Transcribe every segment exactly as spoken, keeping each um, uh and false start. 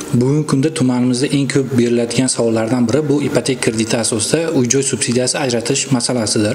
Bugungi kunda tumanimizda eng ko'p beriladigan savollardan biri bu ipotek krediti asosida uy-joy subsidiyasi ajratish masalasidir.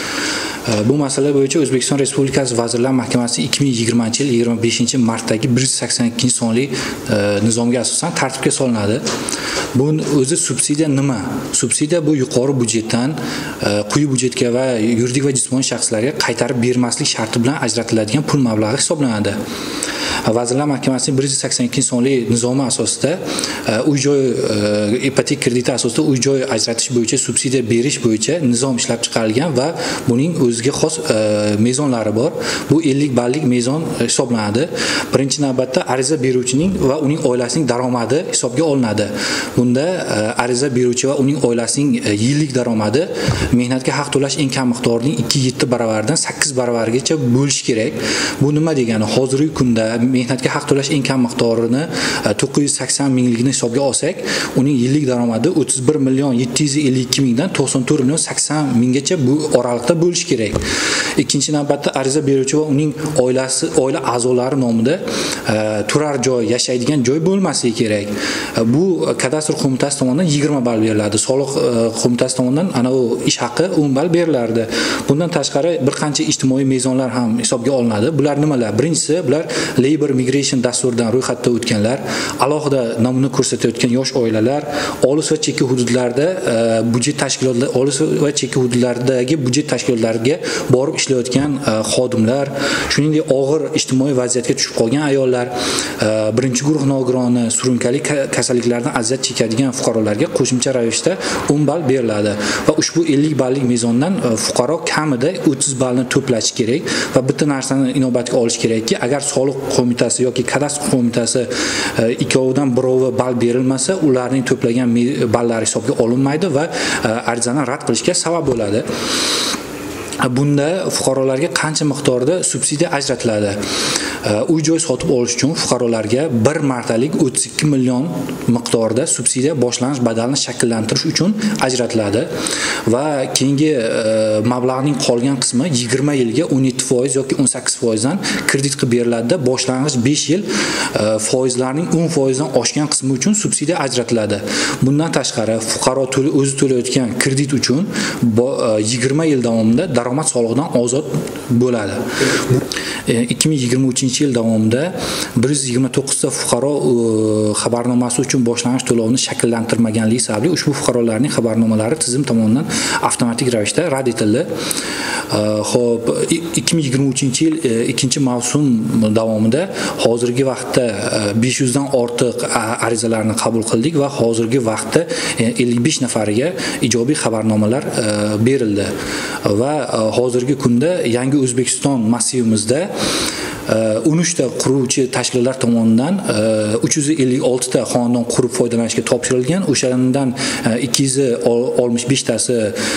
Bu masala bo'yicha O'zbekiston Respublikasi Vazirlar Mahkamasi ikki ming yigirmanchi yil yigirma beshinchi martdagi bir yuz sakson ikkinchi sonli nizomga asosan tartibga solinadi. Bu o'zi subsidiya nima? Subsidiya bu yuqori byudjetdan quyi byudjetga va yuridik va jismoniy shaxslarga qaytarib bermaslik sharti bilan ajratiladigan pul mablag'i hisoblanadi. Vazirlar Mahkamasining bir yuz sakson ikkinchi sonli nizomi asosida uy-joy ipotek krediti asosida uy-joy ajratish bo'yicha subsidiya berish bo'yicha nizom ishlab chiqarilgan va buning o'ziga xos mezonlari bor. Bu ellik ballik mezon hisoblanadi. Birinchi navbatda ariza beruvchining va uning oilasining daromadi hisobga olinadi. Bunda ariza beruvchi va uning oilasining yillik daromadi mehnatga haq to'lash eng kam miqdorining ikki yetti baravaridan sakkiz baravarigacha bo'lishi kerak. Bu nima degani? Hozirgi kunda mehnatga haq to'lash eng kam miqdorini to'qqiz yuz sakson mingligini hisobga olsak, uning yillik daromadi o'ttiz bir million yetti yuz ellik ikki mingdan to'qson to'rt million sakson minggacha bu oraliqda bo'lishi kerak. Ikkinchi navbatda ariza beruvchi va uning oilasi, oila a'zolari nomida turar joy, yashaydigan joy bo'lmasligi kerak. Bu kadastr qo'mitasi tomonidan yigirma ball beriladi. Soliq qo'mitasi tomonidan ana u ish haqi o'n ball berilardi. Bundan tashqari bir qancha ijtimoiy mezonlar ham hisobga olinadi. Bular nimalar? Birinchisi, bular Labor Migration dasturidan ro'yxatda o'tganlar, alohida namuna ko'rsatayotgan yosh oilalar, olis va chekka hududlarda byudjet tashkilotlari, olis va chekka hududlardagi byudjet tashkilotlariga borib ishlayotgan xodimlar, shuningdek og'ir ijtimoiy vaziyatga tushib qolgan ayollar, birinchi guruh nogironi, surunkali kasalliklardan aziyat chekadigan fuqarolarga qo'shimcha ravishda o'n ball beriladi va ushbu ellik ballik mezondan fuqaro kamida o'ttiz ballni to'plashi kerak va bitta narsani inobatga olish kerakki, agar soliq qo'mitasi yoki kadastr qo'mitasi ikkovidan birovi ball berilmasa, ularning to'plagan ballari hisobga olinmaydi va arizani rad qilishga sabab bo'ladi. Bunda fuqarolarga qancha miqdorda subsidiya ajratiladi? Uy-joy sotib olish uchun fuqarolarga bir martalik o'ttiz ikki million miqdorda subsidiya boshlanish badalini shakllantirish uchun ajratiladi va keyingi mablag'ning qolgan qismi yigirma yilga o'n yetti foiz yoki o'n sakkiz foizdan kredit qilib beriladi. Boshlang'ich besh yil foizlarning o'n foizdan oshgan qismi uchun subsidiya ajratiladi. Bundan tashqari fuqaro o'zi to'layotgan kredit uchun yigirma yil davomida daromad solig'idan ozod bo'ladi. ikki ming yigirma uchinchi yil davomida bir yuz yigirma to'qqiz ta fuqaro xabarnomasi uchun boshlang'ich to'lovni shakllantirmaganligi sababli ushbu fuqarolarning xabarnomalari tizim tomonidan avtomatik ravishda rad etildi. Xo'p, ikki ming yigirma uchinchi yil ikkinchi mavsum davomida hozirgi vaqtda besh yuz dan ortiq arizalarni qabul qildik va hozirgi vaqtda ellik besh nafariga ijobiy xabarnomalar berildi va hozirgi kunda Yangi O'zbekiston massivimizda o'n uch ta quruvchi tashkilotlar tomonidan uch yuz ellik olti ta xonadon qurib foydalanishga topshirilgan. O'shandan ikki yuz oltmish besh tasi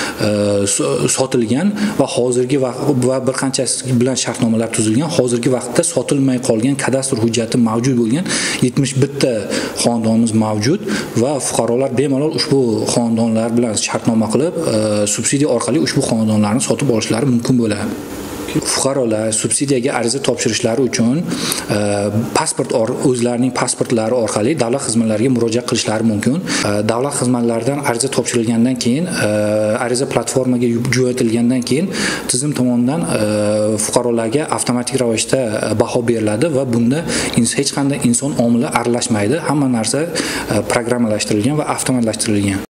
sotilgan va hozirgi vaqt va bir qanchasi bilan shartnomalar tuzilgan. Hozirgi vaqtda sotilmay qolgan kadastr hujjati mavjud bo'lgan yetmish bir ta xonadonimiz mavjud va fuqarolar bemalol ushbu xonadonlar bilan shartnoma qilib subsidiya orqali ushbu xonadonlarni sotib olishlari mumkin bo'ladi. Fuqarolar subsidiyaga ariza topshirishlari uchun pasport o'zlarining pasportlari orqali davlat xizmatlariga murojaat qilishlari mumkin. Davlat xizmatlaridan ariza topshirilgandan keyin, ariza platformaga jo'natilgandan keyin tizim tomonidan fuqarolarga avtomatik ravishda baho beriladi va bunda hech qanday inson omili aralashmaydi. Hamma narsa programmalashtirilgan va avtomatlashtirilgan.